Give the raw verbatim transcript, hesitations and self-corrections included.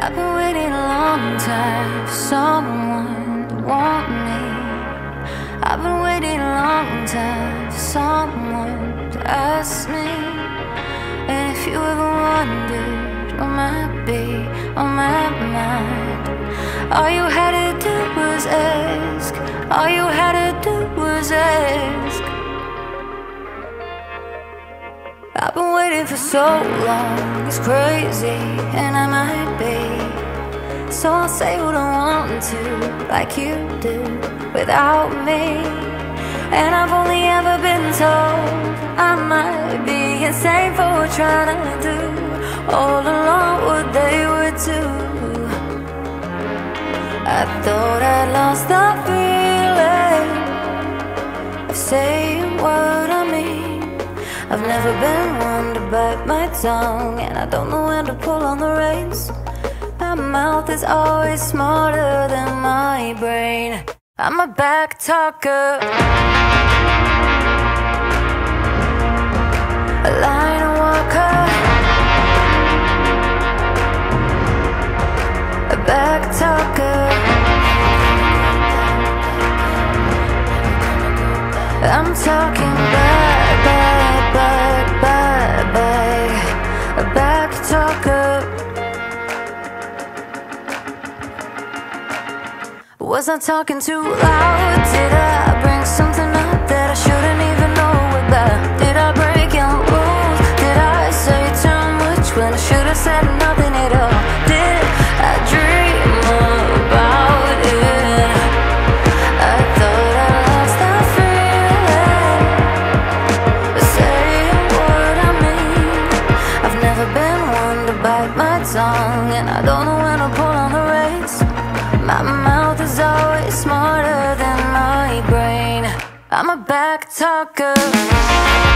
I've been waiting a long time for someone to want me. I've been waiting a long time for someone to ask me. And if you ever wondered what might be on my mind, all you had to do was ask. All you had to do was ask. I've been waiting for so long, it's crazy, and I might be. So I'll say what I want to, like you do, without me. And I've only ever been told I might be insane for trying to do all along what they would do. I thought I'd lost the feeling of saying what I mean. I've never been one to bite my tongue, and I don't know when to pull on the reins. My mouth is always smarter than my brain. I'm a back talker, a line walker, a back talker. I'm talking back, back, back, back, back, a back talker. Was I talking too loud? Did I bring something up that I shouldn't even know about? Did I break your rules? Did I say too much when I should have said nothing at all? Did I dream about it? I thought I lost the feeling of saying what I mean. I've never been one to bite my tongue, and I don't know when to pull on the reins. My mouth is always smarter than my brain. I'm a back talker.